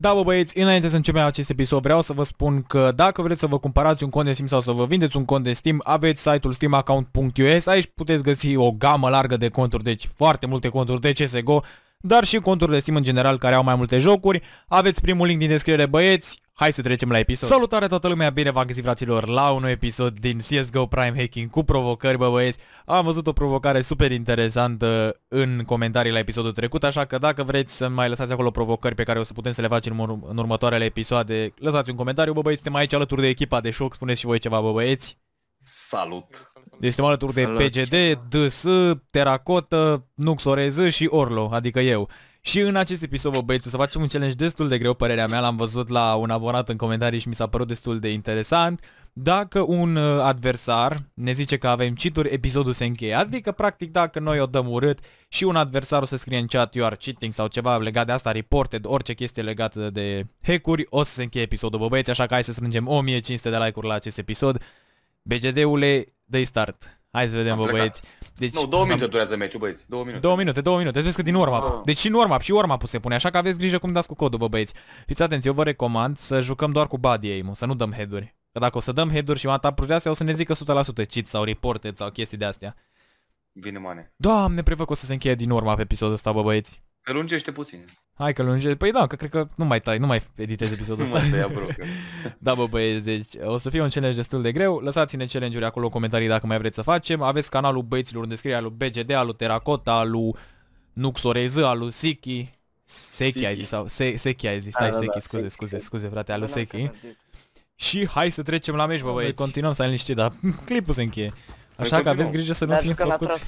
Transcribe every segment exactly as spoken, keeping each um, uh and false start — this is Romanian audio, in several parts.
Da, bă băieți, înainte să începem acest episod vreau să vă spun că dacă vreți să vă cumpărați un cont de Steam sau să vă vindeți un cont de Steam, aveți site-ul steam account punct u s. Aici puteți găsi o gamă largă de conturi, deci foarte multe conturi de C S G O, dar și conturi de Steam în general care au mai multe jocuri. Aveți primul link din descriere, băieți. Hai să trecem la episod. Salutare toată lumea, bine v-am găsit, fraților, la un nou episod din C S G O Prime Hacking cu provocări, bă băieți. Am văzut o provocare super interesantă în comentarii la episodul trecut, așa că dacă vreți să mai lăsați acolo provocări pe care o să putem să le facem în, ur în următoarele episoade, lăsați un comentariu, bă băieți. Suntem aici alături de echipa de șoc, spuneți și voi ceva, bă băieți. Salut! Deci suntem alături de P G D, D S, Terracotta, Nuxorez și Orlo, adică eu. Și în acest episod, bă băieți, o să facem un challenge destul de greu, părerea mea, l-am văzut la un abonat în comentarii și mi s-a părut destul de interesant. Dacă un uh, adversar ne zice că avem cheat-uri, episodul se încheie. Adică, practic, dacă noi o dăm urât și un adversar o să scrie în chat you are cheating sau ceva legat de asta, reported, orice chestie legată de hack-uri, o să se încheie episodul, bă băieți, așa că hai să strângem o mie cinci sute de like-uri la acest episod. B G D-ule, dă-i start. Hai să vedem, bă băieți. Deci, nu, două minute durează meciul, băieți. Două minute. Două minute, două minute. Îți vezi că din warm-up. Deci și în warm-up, și warm-up se pune, așa că aveți grijă cum dați cu codul, bă băieți. Fiți atenți, eu vă recomand să jucăm doar cu body aim-ul, să nu dăm head-uri. Că dacă o să dăm head-uri și matapuri de astea, o să ne zică o sută la sută cheat sau reported sau chestii de astea. Bine, mane. Doamne, prevăd că o să se încheie din warm-up episodul ăsta, bă băieți. Că lungește puțin. Hai că lunge. Păi da, că cred că nu mai tai, nu mai editez episodul ăsta. Nu mai tăia, bro, că... Da, bă băieți, deci o să fie un challenge destul de greu. Lăsați-ne challenge-uri acolo în comentarii dacă mai vreți să facem. Aveți canalul băieților în descriere, al lui B G D, al lui Terracotta, al lui Nuxorez, al lui Siki. Seki ai zis sau Seki ai zis, stai Seki, scuze, scuze, scuze, frate, al lui Seki. Și hai să trecem la meci, bă băieți. Continuăm să ai liniștit, dar clipul se încheie. Așa că aveți grijă să nu fim făcuți.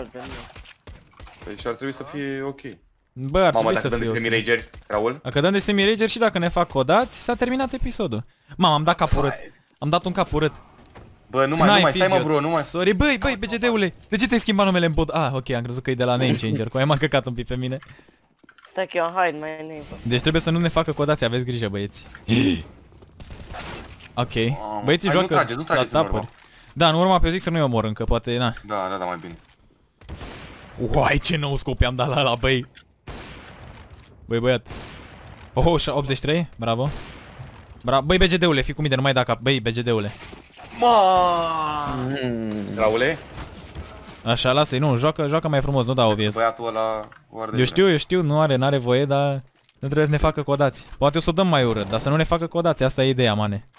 Păi și ar trebui să fie ok. Bă, ar Mama, trebui să fie ok. Semi-rager, Raul? Dacă dăm de semi-rager și dacă ne fac codați, s-a terminat episodul. Mama, am dat cap urât. Am dat un cap urât. Bă, nu mai, nu mai, stai mă, bro, nu mai. Sorry, băi, băi, B G D-ule. De ce ți-ai schimbat numele în pod? Ah, ok, am crezut că e de la name changer, cu aia m-am căcat un pic pe mine. Stai că eu am hide my name. Deci trebuie să nu ne facă codați, aveți grijă, băieți. Ok. Băieții joacă la tapări. Da, în urma pe zic să nu-i omor încă, poate, na. Da, da, da, mai bine. Uai, ce nou scop i-am dat la ăla, băi. Băi, băiat. Oh, optzeci și trei, bravo. Bravo. Băi, B G D-ule, fii cu mine, nu mai da cap. Băi, B G D-ule. Raule? Așa, lasă-i, nu, joacă, joacă mai frumos, nu da obvious. Băiatul ăla Eu știu, eu știu, nu are, n-are voie, dar nu trebuie să ne facă codați. Poate o să o dăm mai urât, dar să nu ne facă codați, asta e ideea, mane.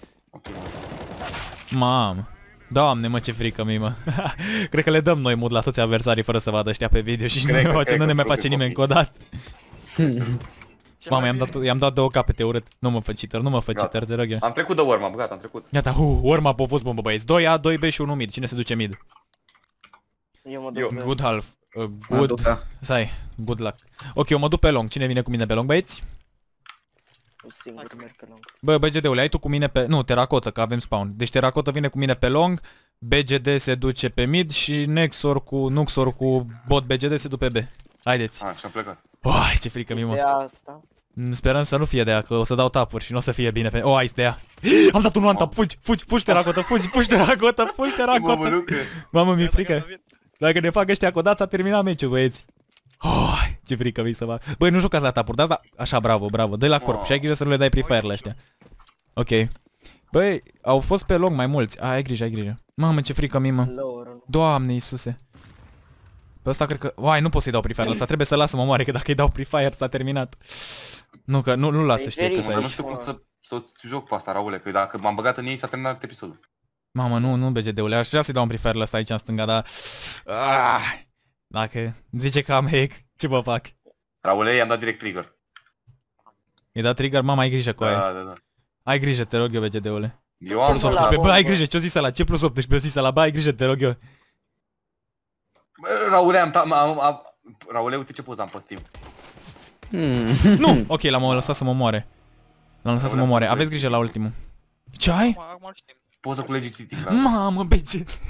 Mamă. Doamne, mă, ce frică mie, mă. Cred că le dăm noi mut la toți adversarii fără să vadă ăștia pe video și nu, ne, face, nu ne mai face nimeni codat. Mamă, i-am dat, i-am dat două capete urât. Nu mă fă cheater, nu mă fă cheater, te rog eu. Am trecut de warm-up, gata, am trecut. Gata, uh, warm-up a fost bombă, băieți. doi A, doi B și unu mid. Cine se duce mid? Eu mă duc. Good half. Uh, good. Stai, good luck. Ok, eu mă duc pe long. Cine vine cu mine pe long, băieți? Eu singur merg pe long. Bă, B G D-ule, ai tu cu mine pe... Nu, Terracotta, că avem spawn. Deci Terracotta vine cu mine pe long, B G D se duce pe mid și Nexor cu... Nuxor cu bot B G D se duce pe B. Haideți. Ah, și-am plecat. Uai, ce frică mie, mă. De asta. Sperăm să nu fie de ea, că o să dau tapuri și nu o să fie bine pe... Oh, aici de ea. Am dat un one tap, fugi, fugi, fugi Terracotta, fugi, fugi Terracotta, fugi Terracotta. Mamă, mi-e frică. Dacă ne fac ăștia codați, a terminat meciul, băieți. Oh, ce frică mi să fac. Băi, nu jucați la tapuri, dați la... Așa, bravo, bravo, dă-i la corp și ai grijă să nu le dai pre-fire la ăștia. Ok. Băi, au fost pe long mai mulți. Ai grijă, ai grijă. Mamă, ce frică mie, mă. Doamne Iisuse. Pe ăsta cred că... Uai, nu pot să-i dau pre-fire la ăsta, trebuie să lasă mă moare, că dacă îi dau pre-fire s-a terminat. Nu, că nu, nu las să știe că s-a aici. Nu știu cum să, să joc pe asta, Raule, că dacă m-am băgat în ei s-a terminat episodul. Mamă, nu, nu B G D-ule, aș vrea să-i dau un pre-fire la ăsta aici în stânga, dar... Ah, dacă zice că am hack, ce vă fac? Raule, i-am dat direct trigger. I-ai dat trigger, mama, ai grijă cu aia. Da, da, da. Ai grijă, te rog eu, B G D-ule. Eu am... Plus optsprezece, bă, ai grijă, ce-o zis ăla? Ce plus optsprezece, o zis ăla? Bă, ai grijă, te rog eu. Raule, am... am, am Raule, uite ce poză am pe Steam. Nu! Ok, l-am lăsat să mă moare. L-am lăsat să mă moare. Aveți grijă la ultimul. Ce ai? Poză cu legitimatic. Mamă, B G D.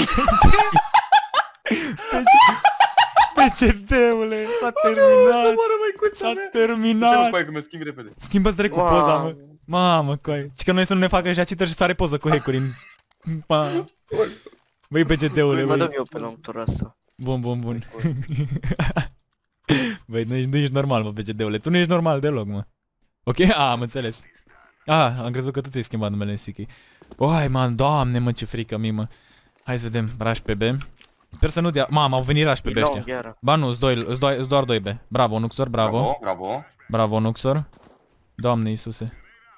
B G D-ule, s-a terminat. S-a terminat. Schimbă-ți direct cu poza, mă. Mamă, coi. Și că noi să nu ne facă ăștia cheater și să are poză cu hack-uri în... Băi, B G D-ule, Mă băi. duc eu pe long tura asta. Bun, bun, bun. Băi, nu ești, nu ești normal, mă, B G D-ule. Tu nu ești normal deloc, mă. Ok? A, am înțeles. Ah, am crezut că tu ți-ai schimbat numele în Siki. Oi, man, doamne, mă, ce frică mie, mă. Hai să vedem, rush pe B. Sper să nu dea... Mamă, au venit rush pe B ăștia. Ba nu, sunt doar doi B. Bravo, Nuxor, bravo. Bravo, bravo. Bravo, Nuxor. Doamne Iisuse.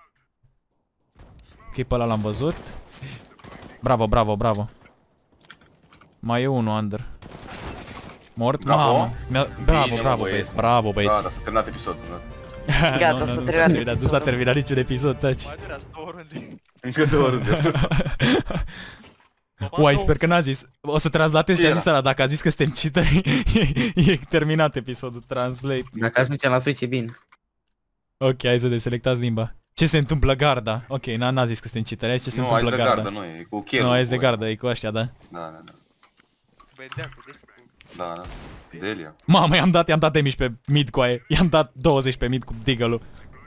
Ok, pe ăla l-am văzut. Bravo, bravo, bravo. Mai e unul under. Mort? Bravo. Mamă. Bravo, Bine, bravo, mă, băieți, bravo, băieți. Da, dar s-a terminat episodul. Gata, nu, s-a nu, terminat nu, nu s-a episodul. terminat niciun episod, taci. Mai durează două runde. Încă două runde. Uai, sper că n-a zis. O să translatez ce a Ce zis ăla. Dacă a zis că suntem cheateri, e, e terminat episodul. Translate. Dacă ajungem la Switch e bine. Ok, hai să deselectați limba. Ce se întâmplă garda? Ok, n-a zis că suntem cheateri. Hai ce se Nu, ai întâmplă de garda. gardă, nu e cu chierul. Nu, ai de gardă, e cu ăștia, da. Da, da, da. Bedeacul, deci cu... Da, da. Delia. Mamă, i-am dat, i-am dat damage pe mid cu aia. I-am dat douăzeci pe mid cu deagle-ul.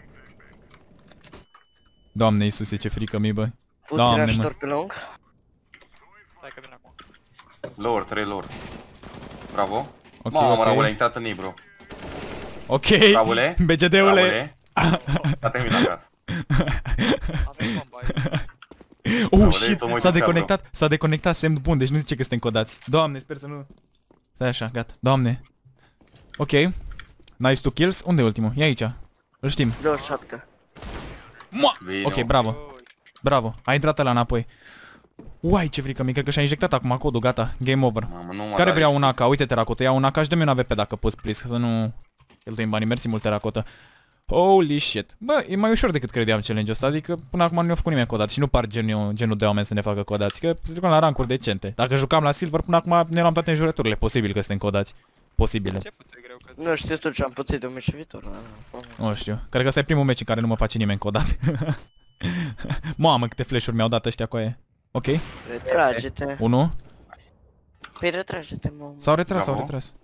Doamne Iisuse, ce frică mi, bă. Puțin Doamne, ajutor mă. pe lung. Stai că vin acum. Lower, trei lower. Bravo. Ok, Mamă, ok. Raul, a intrat în Ibro. Ok. Raule. B G D-ule. A terminat, gata. Avem bomba aici. Oh, Raule, shit, tu mă s-a uiți deconectat, s-a deconectat semn bun, deci nu zice că suntem codați. Doamne, sper să nu... Stai așa, gata. Doamne. Ok. Nice two kills. Unde e ultimul? E aici. Îl știm. douăzeci și șapte. Mua! Bine, Ok, mă. bravo. Oi. Bravo. A intrat ăla înapoi. Uai, ce frică mi, cred că și-a injectat acum codul, gata. Game over. Mamă, nu mă Care dai vrea și- un A K? Uite teracotă, ia un A K și dă-mi un A V P dacă poți, please, să nu cheltuim banii. Mersi mult teracotă. Holy shit. Bă, e mai ușor decât credeam challenge-ul ăsta, adică până acum nu i-a făcut nimeni codați și nu par genul, genul de oameni să ne facă codați, că se jucăm la rancuri decente. Dacă jucam la Silver, până acum ne luam toate înjurăturile, posibil că suntem codați. Posibile. Ce puțin greu că... Nu știu tu ce am pățit de un meci viitor. Nu știu. Cred că ăsta e primul meci în care nu mă face nimeni codat. Mamă, câte flash-uri mi-au dat ăștia cu aia. Ok. Retrage-te. Unu. Păi retrage-te, mă. S-au retras, s-au Bravo. retras.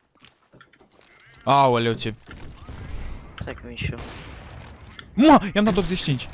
Aoleu, ce... Stai că vin și eu. Mă, i-am dat optzeci și cinci.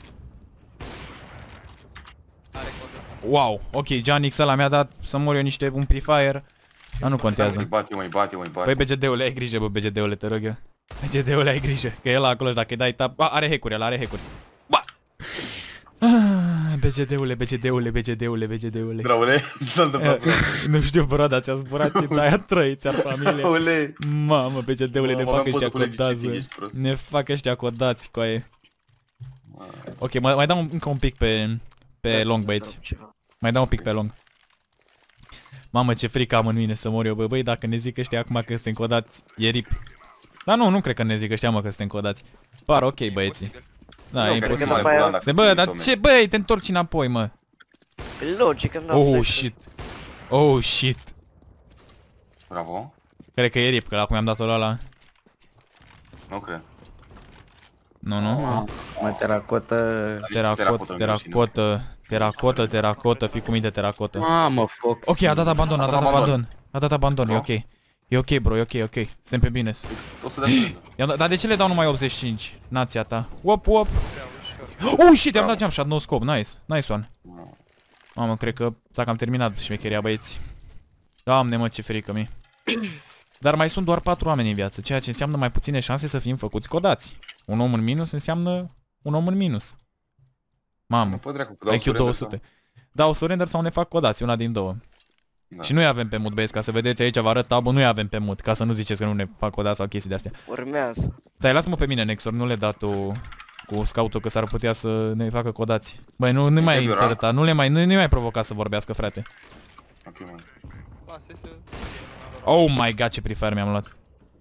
Are codul ăsta. Wow, ok, Janix ăla mi-a dat să mor eu niște un pre-fire. Dar nu Îi contează. bate, eu, îi bate, eu, îi bate. Băi, B G D-ule, ai grijă, bă, B G D-ule, te rog eu. B G D-ule, ai grijă, că el acolo și dacă îi dai tap... A, are hack-uri, ăla are hack-uri. Ba! Ah, B G D-ule, B G D-ule, B G D-ule, B G D-ule. Raule, ce s-a întâmplat? Nu știu, bro, dar ți-a zburat ți aia trăi, ți-ar familia. Raule. Mamă, B G D-ule, ne Mamă, fac aveam ăștia potul cu codați, legit, bă. ești prost. Ne fac ăștia codați cu aia. Ok, mai, mai dau un- încă un pic pe, pe long, băieți. Mai dau un pic pe long. Mamă, ce frică am în mine să mor eu, bă, băi, dacă ne zic ăștia acum că suntem codați, e rip. Dar nu, nu cred că ne zic ăștia, mă, că suntem codați. Par ok, băieții. Da, e Nu, cred că imposibil. mai după aia- bulan dacă Se, bă, dar domne. ce, băi, te întorci înapoi, mă. E logic, îmi dau Oh, flash-uri. shit. Oh, shit. Bravo. Cred că e rip, că acum am dat-o la ăla. Nu cred. Nu, nu. Mă, teracotă... Teracotă, teracotă, teracotă, teracotă, fii cu minte, teracotă. Mamă, Fox. Ok, a dat abandon, a dat abandon. abandon. A dat abandon, e ok. E ok, bro, e ok, e ok. Suntem pe bine. O să dea frână. I-am dat- Dar de ce le dau numai optzeci și cinci? Nația ta. Wop, wop. Prea ușor. Oh, shit, i-am Bravo. dat jump shot, no scope, nice. Nice one. Mamă, cred că s-a cam terminat șmecheria, băieți. Doamne, mă, ce frică mi. Dar mai sunt doar patru oameni în viață, ceea ce înseamnă mai puține șanse să fim făcuți codați. Un om în minus înseamnă un om în minus. Mamă, Păi dracu, că dau I Q surrender două sute. Dau surrender sau ne fac codați, una din două. Da. Și nu-i avem pe mut, băieți, ca să vedeți aici, vă arăt tabul, nu-i avem pe mut, ca să nu ziceți că nu ne fac codați sau chestii de-astea. Urmează. Stai, lasă-mă pe mine, Nexor, nu le da tu cu scout-ul că s-ar putea să ne facă codați. Băi, nu, nu mai Interviu, interta, nu le mai, nu, nu mai provoca să vorbească, frate. Ok, mă. Lasă să... Oh my god, ce pre-fire mi-am luat.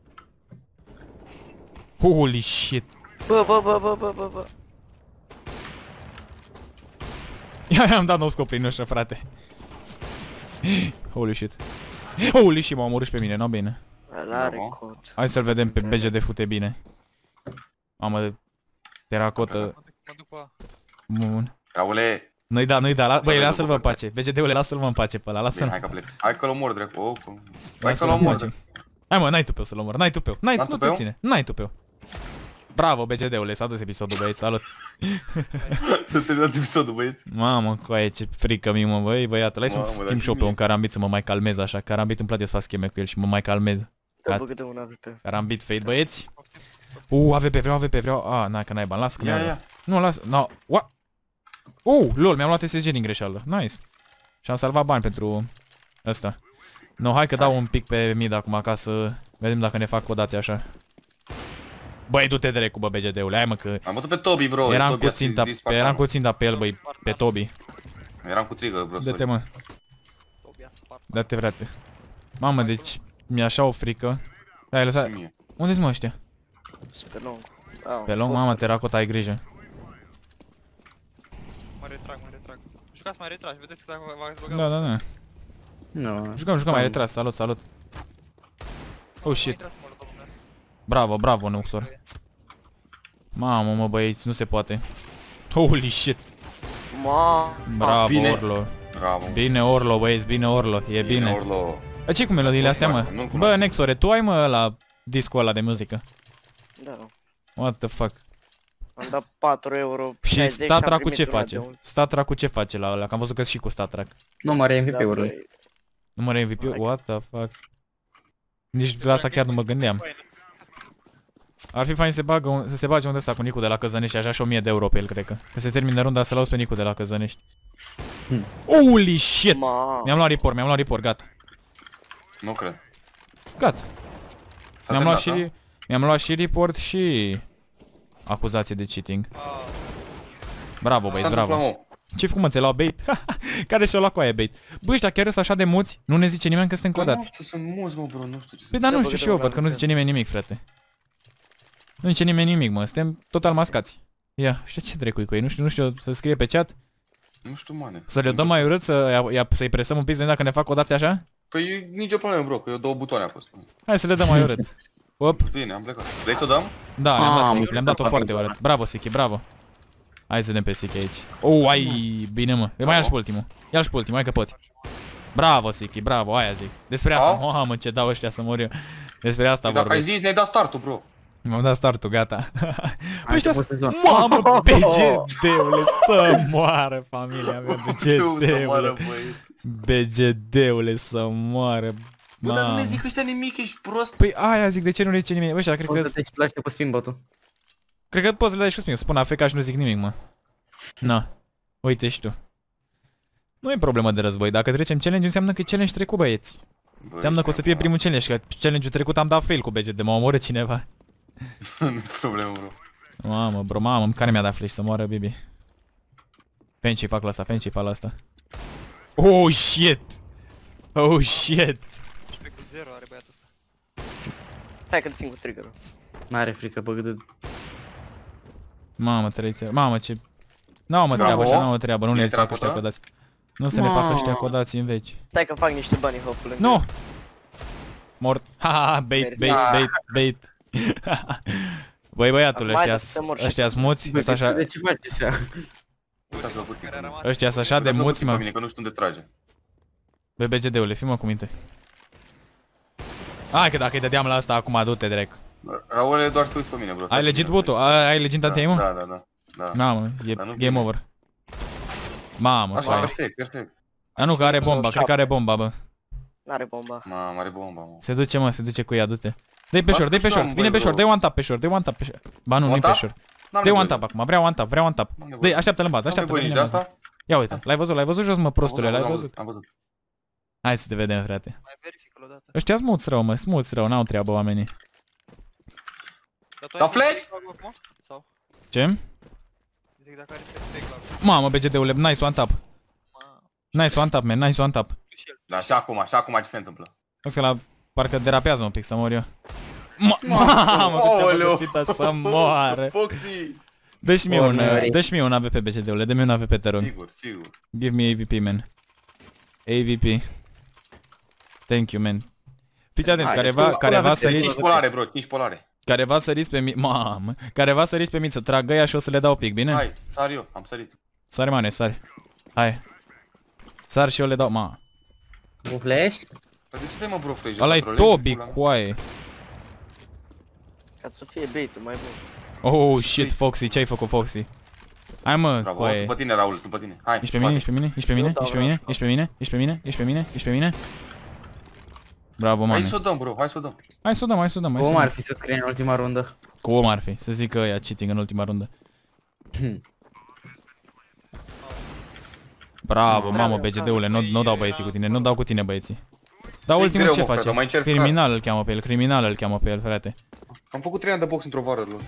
Holy shit. Bă, bă, bă, bă, bă, bă, bă. Ia, i-am dat nou scop prin ușă, frate. Holy shit. Holy shit, m-au omorât și pe mine, nu bine. Ăla are Bravo. cod. Hai să-l vedem pe B G D fute bine. Mamă, teracotă. Mă duc, mă duc pe A. Bun. Raule, Nu-i da, nu-i da, la... băi, Să lasă-l vedem vă în după pace. B G D-ule, lasă-l vă în pace pe ăla, bine, lasă-l. hai că plec. Hai că-l omor, dracu. Oh, că- hai Lasă-l că-l în omor. pace. Hai mă, n-ai tupeu să-l omor, n-ai tupeu. N-ai, N-am nu te tupeu? ține, n-ai tupeu. Bravo, B G D-ule, s-a dus episodul, băieți, salut. Să terminați episodul, băieți. Mamă, coaie, ce frică mie, mă, băi, băiatul, hai să-mi Mamă, dar schimb și și eu pe mie. un carambit să mă mai calmez așa. Carambit îmi place să fac scheme cu el și mă mai calmez. Te băgă de un A V P. Carambit fade, băieți. Uh, A V P, vreau A V P, vreau... A, n-ai că n-ai bani, las că Ia, mi-au. ia. Nu, las, no, what? Uh, lol, mi-am luat S S G din greșeală, nice. Și am salvat bani pentru ăsta. No, hai că dau un pic pe mid acum ca să vedem dacă ne fac codații așa. Băi, du-te drecu, bă, B G D-ule, hai mă că... Am bătut pe Toby, bro. Eram Toby cu a zis- ținta, zis eram Spartanu. cu ținta pe el, băi, pe Toby. Eram cu trigger, bro. Dă-te, sorry. mă, Tobia Sparta. dă-te, frate. Mamă, deci mi-e așa o frică. Hai, lăsa... Și mie. Unde-s mă ăștia? Pe lung. Ah, Pe lung, mamă, teracota, ai grijă. Mă retrag, mă retrag. Jucați mai retras, vedeți că dacă v-ați băgat. Da, da, da. Nu. Jucăm, jucăm, mai retras, salut, salut. Oh, shit. Intrați molotov, da. Bravo, bravo, Nuxor. Mamă, mă, băieți, nu se poate. Holy shit. Ma. Bravo, bine. Orlo. Bravo. Bine, Orlo, băieți, bine, Orlo, e bine. Orlo. A, ce cu melodiile astea, mă? Nu-l cunosc. Bă, Nexore, tu ai, mă, la discul ăla de muzică. Da. What the fuck? Am dat patru euro. Și șaizeci am Statra cu primit ce una de face? un- Statra cu ce face la ăla? Că am văzut că și cu Statra. Numără Da, M V P-urile. băi. Numără M V P? What the fuck? Nici la asta chiar nu mă gândeam. Ar fi fain să, bagă un, să se bage unde ăsta cu Nicu de la Căzănești, așa și o mie de euro pe el, cred că. Că se termină runda să-l auzi pe Nicu de la Căzănești. Hmm. Holy shit! Ma. Mi-am luat report, mi-am luat report, gata. Nu cred. Gata. S-a Mi-am luat, terminat, și, mi-am luat și report și acuzație de cheating. Ah, Bravo, da? băieți, S-a întâmplat, bravo. mă. Ce făcut, mă, ți-ai luat bait? Care și-a luat cu aia bait? Bă, ăștia chiar sunt așa de muți? Nu ne zice nimeni că suntem Dar nu codați. știu, sunt mulți, mă, bro, nu știu ce să... Păi, dar nu Da, știu bă, și eu, da, văd că nu da. zice nimeni nimic, frate. Nu zice nimeni nimic, mă, suntem total mascați. Ia, știu ce dracu cu ei, nu știu, nu știu, să scrie pe chat, Nu știu, mane. să le dăm mai urât, să, ia- să-i presăm un pic, să vedem dacă ne fac codați așa? Păi e nicio problemă, bro, că eu două butoane apăs. Hai să le dăm mai urât. Op, Bine, am plecat. Vrei să o dăm? da, le-am dat, Am le-am dat-o dat foarte urât. Bravo, Siki, bravo. Hai să vedem pe Siki aici. Oh, ai, bine, mă. Mai ia și pe ultimul. Ia și pe ultimul, hai că poți. Bravo, Siki, bravo, aia zic. Despre asta, Au? mamă, ce dau ăștia să mor eu. Despre asta Păi dacă ai vorbesc. zis, ne-ai dat startul, bro. M-am dat startul, gata. Păi ăștia început sezonul. mamă, B G D-ule, să moară familia mea, B G Tu să moară, D-ule. băi. B G D-ule, să moară. Bă, dar nu ne Mamă. zic ăștia nimic, ești prost. Păi aia zic, de ce nu le zice nimeni? Bă, ăștia, cred Poți că, să te laște cu spinbotul. cred că poți să le dai și spun, spun A F K și nu zic nimic, mă. Na, uite și tu. Nu e problemă de război, dacă trecem challenge înseamnă că e challenge trecut, băieți. Bă, Înseamnă că o să fie primul challenge, că challenge-ul trecut am dat fail cu B G D, m-a omorât cineva. Nu e problemă, bro. Mamă, bro, mamă, care mi-a dat flash să moară Bibi. Fancy fac la asta, fancy fac la asta. Oh, shit! Oh, shit! și cu zero are băiatul ăsta. Stai că țin cu trigger-ul. N-are frică, bă, de... Mamă, trăiți, mamă, ce... N-au mă Bravo. treabă, așa n-au mă treabă, nu Bine le fac ăștia treacă, codați. Nu să ne Ma. facă ăștia codați în veci. Stai că fac niște bani hopul. Nu! Mort. Haha, bait, bait, bait, bait. Băi băiatul, Acum hai ăștia să mor și- ăștia smuți, Bă, ăsta așa, de ce faci așa? Uitați-vă puțin Care pe a mine. rămas. ăștia sunt așa de Uitați-vă muți, puțin pe mă. mine, că nu știu unde trage. Bă, B G D-ule, fii mă cu minte. Hai că dacă îi dădeam la asta acum, du-te direct. Raule, doar știu pe mine, bro. Ai legit botul? Ai ai legit Da, anti-aim-ul? da, da, da. Da. Mamă, e Dar nu game vine. over. Mamă, Așa, fain. perfect, perfect. Dar nu, că are bomba, cred că are bomba, bă. N-are bomba. Mamă, are bomba, mă. Se duce, mă, se duce cu ea, du-te. Dă-i pe short, dă-i pe Lasă-și short, om, vine băi, pe short, bro. dă-i one tap pe short, dă-i one tap pe short. Ba nu, One nu-i pe tap? short. N-am Dă-i one nevoie. tap acum, vreau one tap, vreau one tap. N-am nevoie. Dă-i, așteaptă-l în bază, N-am așteaptă-l nevoie nici de în bază. asta. Ia uite, l-ai văzut, l-ai văzut jos, mă, prostule, Am l-ai văzut, văzut. Am văzut. Hai să te vedem, frate. Mai verifică-l o dată. Ăștia smuți rău, mă, smuți rău, n-au treabă oamenii. Dar tu Da, ai flash? fake bug acum? Sau? Ce? Zic dacă are fake bug. Mamă, B G D-ule, nice one tap. Ma, Nice one tap, man, nice one tap. și el. Da, și acum, așa acum ce se întâmplă? Vezi că la parcă derapează un pic să mor eu. Ma- Mamă, că ți-am Aoleu. pățită să moară. Foxy! Dă-și mie un, Ori. dă-și mie un A V P B C D-ule, dă-mi un A V P, te rog. Sigur, sigur. Give me A V P, man. A V P. Thank you, man. Fiți atenți, Hai, careva, tu, careva acolo săriți, cinci polare, bro, cinci polare. careva săriți pe mine, mamă, careva săriți pe mine să tragă ea și o să le dau pic, bine? Hai, sar eu, am sărit. Sare, mane, sare. Hai. Sar și eu le dau, ma. Un flash? Dar de ce te mă, bro, Frege? Ăla-i Controlezi Toby, pula mea? coaie. Ca să fie bait-ul mai bun. Oh, shit, Foxy, ce-ai făcut, Foxy? Hai, mă, Bravo, coaie. sunt pe tine, Raul, sunt pe tine. Hai, Ești pe mine, ești pe mine, ești pe mine, Eu dau ești pe mine, vreau ești pe mine, ești pe mine, ești pe mine, ești pe mine. Bravo, Hai mane. să o dăm, bro, hai să o dăm. Hai să o dăm, hai să o dăm, hai să o Cum ar dăm. fi să scrie în ultima rundă? Cum ar fi? Să zic că ăia cheating în ultima rundă. Bravo, mamă, B G D-ule, nu, nu dau băieții cu tine, nu dau cu tine băieții. Dar ultimul greu, ce mă, face? frate, mai încerc, Criminal îl cheamă pe el, criminal îl cheamă pe el, frate. Am făcut trei ani de box într-o vară, lor.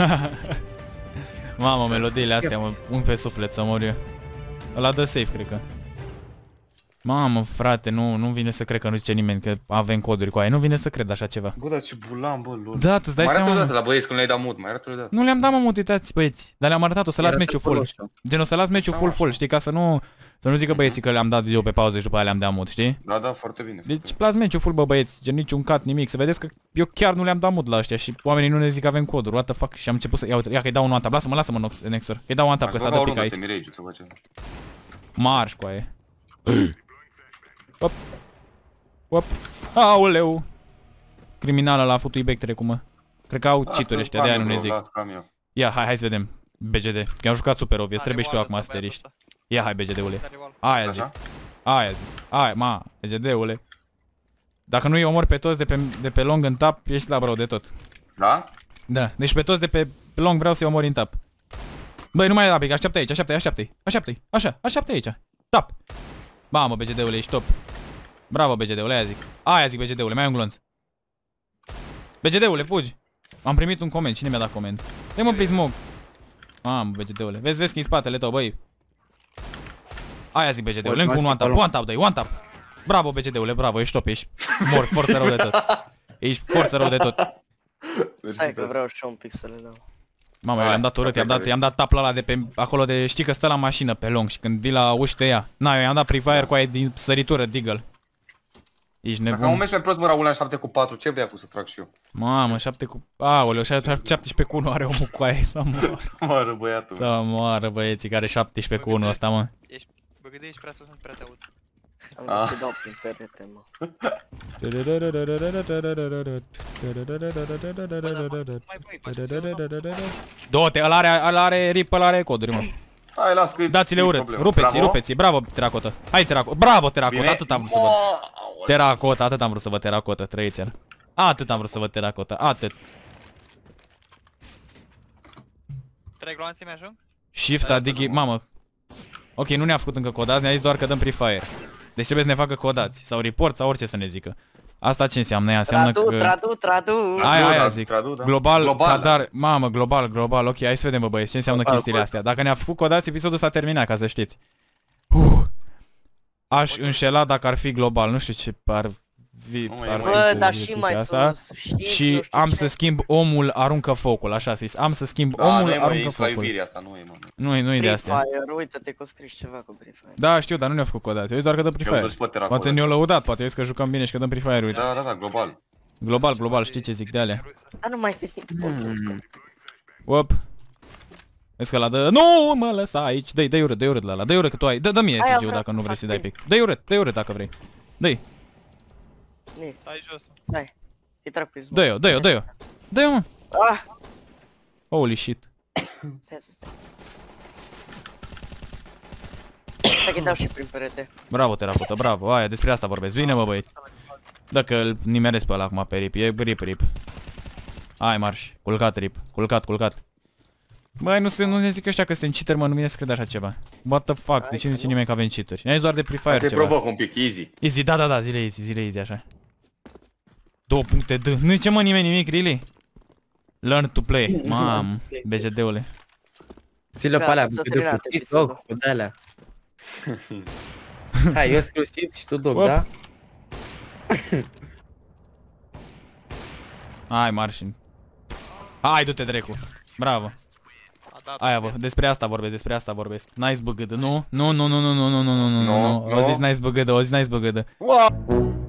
Mamă, melodiile astea mă ung pe suflet să mor eu. Ăla dă safe, cred că. Mamă, frate, nu, nu vine să cred că nu zice nimeni că avem coduri cu aia, nu vine să cred așa ceva. Bă, dar ce bulan, bă, lor. Da, tu îți dai Mai arată o seama. dată la băieți când le-ai dat mut, mai arată o dată. Nu le-am dat, mă, mut, uitați, băieți. Dar le-am arătat, o să las meciul full. Gen, o să las meciul Așa, full full, știi, ca să nu să nu zică băieții că le-am dat video pe pauză și după aia le-am dat mut, știi? Da, da, foarte bine. Deci las meciul full, bă, băieți, gen niciun cat, nimic. Să vedeți că eu chiar nu le-am dat mut la ăștia și oamenii nu ne zic că avem coduri. What the fuck? Și am început să ia, uite, ia că-i dau un one-tap. Lasă-mă, lasă-mă, Nox, Nexor. Că-i dau one-tap, că s-a dat pic aici. Marș cu aia. Hop. Hop. Aoleu. Criminala la futui back trecu, mă. Cred că au cheat-uri ăștia, de-aia nu ne zic. Ia, hai, hai să vedem. B G D. Că am jucat super obvious, trebuie și tu acum să te riști. Ia, hai, B G D-ule. Aia zic. Aia zic. Aia, ma, B G D-ule. Dacă nu-i omor pe toți de pe, de pe long în tap, ești slab rău de tot. Da? Da, deci pe toți de pe long vreau să-i omori în tap. Băi, nu mai era pic, așteaptă aici, așteaptă-i, așteaptă-i, așteaptă-i, așa, așteaptă-i aici. Tap. Mamă, B G D-ule, ești top. Bravo, B G D-ule, aia zic. Aia zic, B G D-ule, mai ai un glonț. B G D-ule, fugi. Am primit un coment, cine mi-a dat coment? Dă-i mă pe smoke. Mamă, B G D-ule, vezi, vezi că în spatele tău, băi. Aia zic, B G D-ule, încă un one tap, one tap, dă-i, one tap. Bravo, B G D-ule, bravo, ești top, ești mor, forță rău de tot. Ești forță rău de tot. Stai că vreau și un pic să le dau. Mamă, eu i-am dat urât, i-am dat, i-am dat tap la ăla de pe acolo de, știi că stă la mașină pe long și când vii la uși te ia. Na, eu i-am dat pre-fire cu aia din săritură, Deagle. Ești Dacă am nebun. un meci mai prost, mă, Raul, în șapte cu patru, ce vrei acum să trag și eu? Mamă, șapte cu... Aoleu, șaptesprezece cu unu are omul cu aia, să moară. Moară, băiatul. Să moară băieții care șaptesprezece cu unu ăsta, mă. Ești, bă, gândi, ești prea sus, nu prea te aud. Am să dau prin perete, mă. Mai băi, bă, Du-te, ăla are, ăla are rip, ăla are coduri, mă. Hai, las că Dați-le urât, rupeți-i, rupeți-i, bravo, teracotă. Hai, teracotă, bravo, teracotă, atât am vrut să văd. Teracotă, atât am vrut să văd teracotă, trăiți-l. Atât am vrut să văd teracotă, atât. trei gloanțe mi-ajung? Shift-a, digi, mamă. Ok, nu ne-a făcut încă codați, ne-a zis doar că dăm pre-fire. Deci trebuie să ne facă codați, sau report, sau orice să ne zică. Asta ce înseamnă? Ea înseamnă Tradu, că... tradu, tradu. Aia, aia zic. Tradu, da. Global, Global, cadar, da. mamă, global, global, ok, hai să vedem, bă, băieți, ce înseamnă Global, chestiile global. astea. Dacă ne-a făcut codați, episodul s-a terminat, ca să știți. Uh. Aș înșela dacă ar fi global, nu știu ce ar fi, Nu, e ar mai- fi Bă, să dar zic și chestia mai asta. sus. Știi, nu Și știu am ce. să schimb omul aruncă focul, așa zis. Am să schimb Da, nu omul e, mă, aruncă e focul. iubirea asta, nu e, mă. Nu, nu e de Free astea. Fire, uite-te că o scris ceva cu Free Fire. Da, știu, dar nu ne-a făcut codați. Eu zis doar că dăm Eu pre-fire. să-ți pot tera Poate ne-au lăudat, poate eu zis că jucăm bine și că dăm pre-fire, uite. Da, da, da, global. Global, global, știi ce zic de alea. Dar nu mai veni. Op. Vezi că la dă... Nu mă lăsa aici. Dă-i, dă-i urât, dă-i urât la ăla. Dă-i urât că tu ai. Dă, dă mie Aia S G-ul vreau dacă să nu vrei fac să dai timp. pic. Dă-i urât, dă-i urât dacă vrei. Dă-i. Nici, Stai jos. stai. Îi trag pe zoom. Dă-i-o, dă-i-o, dă-i-o. Dă-i-o, mă. Ah! Holy shit. Stai, stai, stai. Stai că-i dau și prin perete. Bravo, terapeută, bravo. Aia, despre asta vorbesc. Bine, mă, băieți. Dacă îl nimeresc pe ăla acum pe rip. E rip, rip. Hai, marș. Culcat, rip. Culcat, culcat. Băi, nu se, nu ne zic ăștia că suntem cheater, mă, nu vine să cred așa ceva. What the fuck? De ce nu zice nimeni că avem cheaturi? Ne-ai zis doar de pre-fire Te ceva. provoc un pic, easy. Easy, da, da, da, zile easy, zile easy, așa. Două puncte D. Nu zice, mă, nimeni nimic, really? Learn to play. Mam, B G D-ule. Stilă pe Gata, alea, s-a de terminat cu episodul. dog, cu de-alea. Hai, eu scriu sit și tu dog, Op. da? Hai, marșin. Hai, du-te, drecu. Bravo. A dat. Aia, vă, despre asta vorbesc, despre asta vorbesc. Nice băgădă, nu? Nu, nu, nu, nu, nu, nu, nu, nu, nu, nu, nu. Nu, O zis nu. nice băgădă, o zis nice băgădă. Wow!